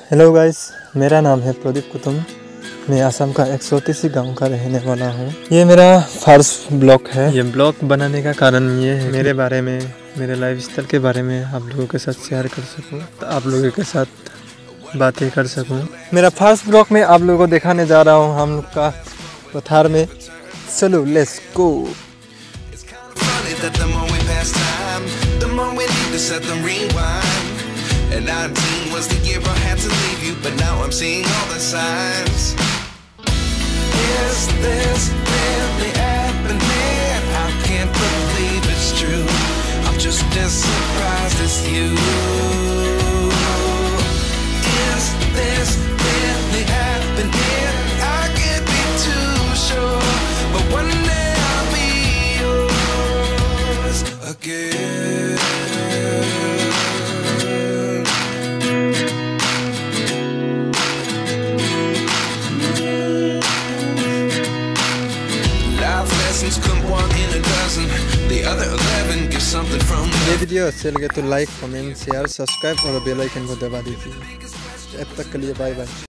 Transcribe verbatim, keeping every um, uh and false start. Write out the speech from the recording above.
Hello guys, मेरा नाम है प्रदीप कुतुम। मैं असम का एक छोटी सी गांव का रहने वाला हूँ। ये मेरा फर्स्ट ब्लॉग है। ये ब्लॉग बनाने का कारण ये है मेरे बारे में, मेरे लाइफस्टाइल के बारे में आप लोगों के साथ शेयर कर सकूँ, तो आप लोगों के साथ बातें कर सकूँ। मेरा फर्स्ट ब्लॉग में आप लोगों को दिखाने जा रहा हूँ हम लोग का पथार में। चलो let's go. And nineteen was the year I had to leave you, but now I'm seeing all the signs. Is this really happening? I can't believe it's true. I'm just as surprised as you. Is this really happening? I can't be too sure, but one day I'll be yours again. Come one in a dozen, the other eleven get something from me. ये video अच्छे लगे तो like, comment, share, subscribe और bell icon को दबा दीजिए। अब तक के लिए बाय बाय।